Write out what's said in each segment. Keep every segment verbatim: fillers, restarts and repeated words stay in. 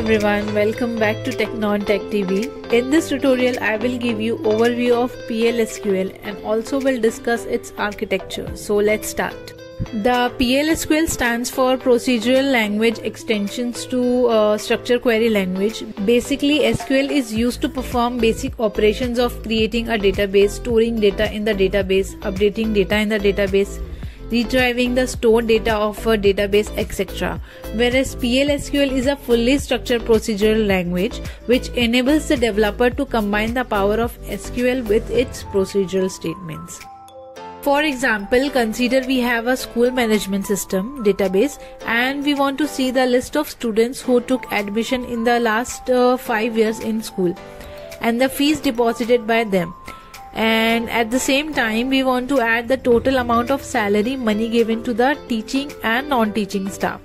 everyone, welcome back to TechnonTechTV. In this tutorial I will give you overview of P L S Q L and also will discuss its architecture. So let's start. The P L S Q L stands for Procedural Language Extensions to uh, Structure Query Language. Basically, S Q L is used to perform basic operations of creating a database, storing data in the database, updating data in the database, retrieving the stored data of a database, et cetera. Whereas P L S Q L is a fully structured procedural language which enables the developer to combine the power of S Q L with its procedural statements. For example, consider we have a school management system database and we want to see the list of students who took admission in the last uh, five years in school and the fees deposited by them. And at the same time we want to add the total amount of salary money given to the teaching and non-teaching staff.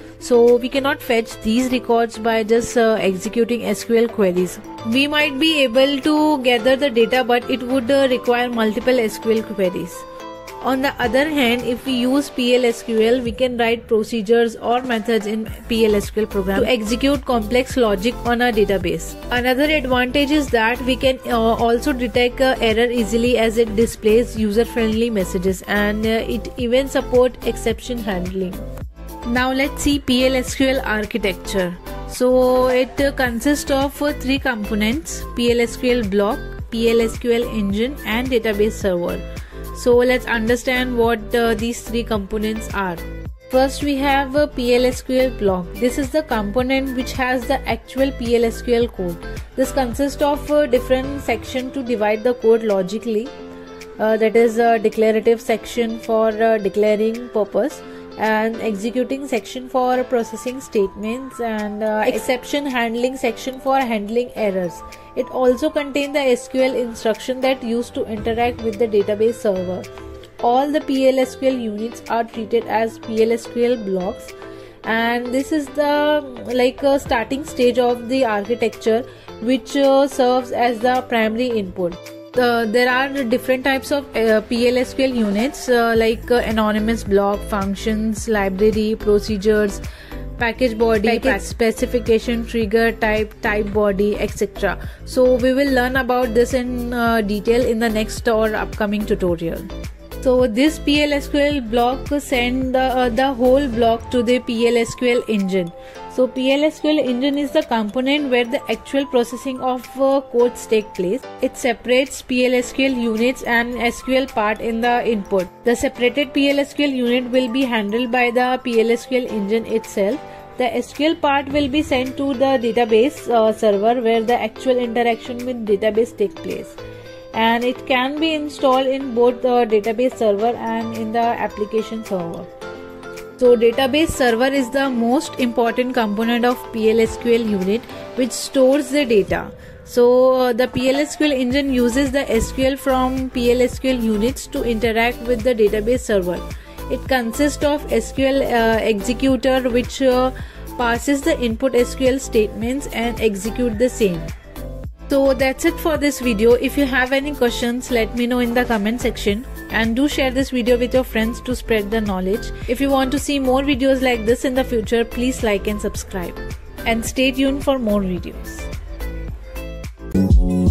So we cannot fetch these records by just uh, executing S Q L queries. We might be able to gather the data, but it would uh, require multiple S Q L queries. On the other hand, if we use P L S Q L, we can write procedures or methods in P L S Q L program to execute complex logic on a database. Another advantage is that we can uh, also detect uh, error easily as it displays user-friendly messages, and uh, it even supports exception handling. Now let's see P L S Q L architecture. So it uh, consists of uh, three components: P L S Q L block, P L S Q L engine, and database server. So let's understand what uh, these three components are. First we have a P L S Q L block. This is the component which has the actual P L S Q L code. This consists of a different section to divide the code logically. Uh, that is a declarative section for uh, declaring purpose, and executing section for processing statements, and uh, exception handling section for handling errors. It also contains the S Q L instruction that used to interact with the database server. All the P L S Q L units are treated as P L S Q L blocks, and this is the like a starting stage of the architecture which uh, serves as the primary input. Uh, there are different types of uh, P L S Q L units uh, like uh, anonymous block, functions, library, procedures, package body, package specification, trigger type, type body, et cetera. So we will learn about this in uh, detail in the next or upcoming tutorial. So this P L S Q L block send the, uh, the whole block to the P L S Q L engine. So P L S Q L engine is the component where the actual processing of uh, codes take place. It separates P L S Q L units and S Q L part in the input. The separated P L S Q L unit will be handled by the P L S Q L engine itself. The S Q L part will be sent to the database uh, server where the actual interaction with database take place. And it can be installed in both the database server and in the application server. So database server is the most important component of P L S Q L unit which stores the data. So uh, the P L S Q L engine uses the S Q L from P L S Q L units to interact with the database server. It consists of S Q L uh, executor which uh, passes the input S Q L statements and execute the same. So that's it for this video. If you have any questions, let me know in the comment section, and do share this video with your friends to spread the knowledge. If you want to see more videos like this in the future, please like and subscribe, and stay tuned for more videos.